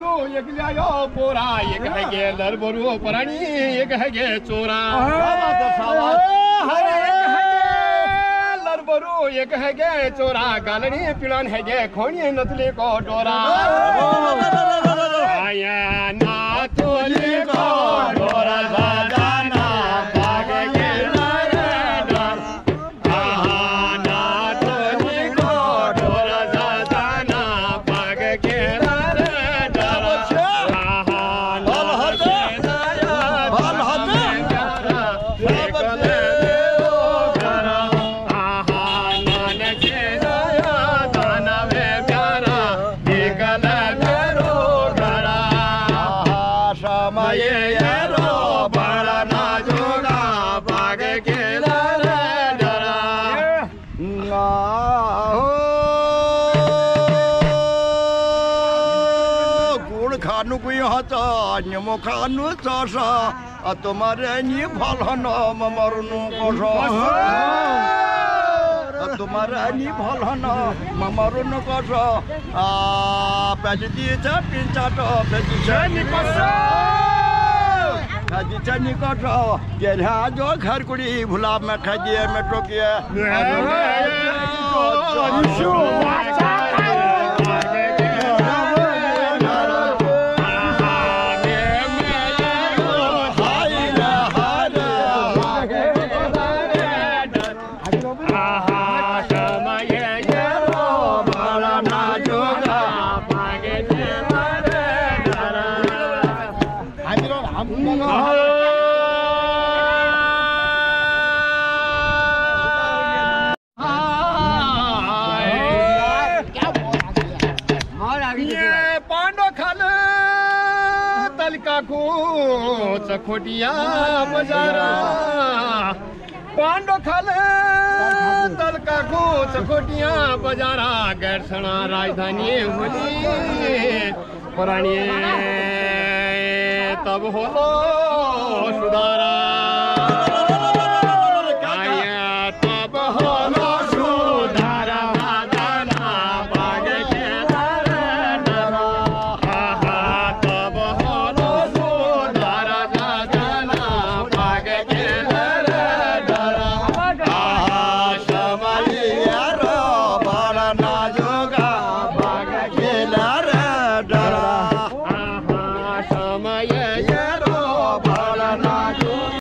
एक लायो पोरा एक है गे लरबरू पराणी एक है गे चोरा लरबरू एक है गे चोरा गालनी पिलान है गे खोनी नतली को डोरा आया ना तोली को डोरा जाना भाग के लरे डर आहा ना तोली को डोरा जाना भाग के Нему хану цаша, а тумаре не бхалхана мамарну коша. А тумаре не бхалхана мамарну коша. А пятидица пинчата пятидица не коша. Пятидица не коша. Герха जो घर कुड़ी भुला में खादिए मेट्रो किए. खोटिया बजारा पांडो खाले तल का कोच खोटिया बजारा गैरसना राजधानी होली पुरानी तब हो सुधारा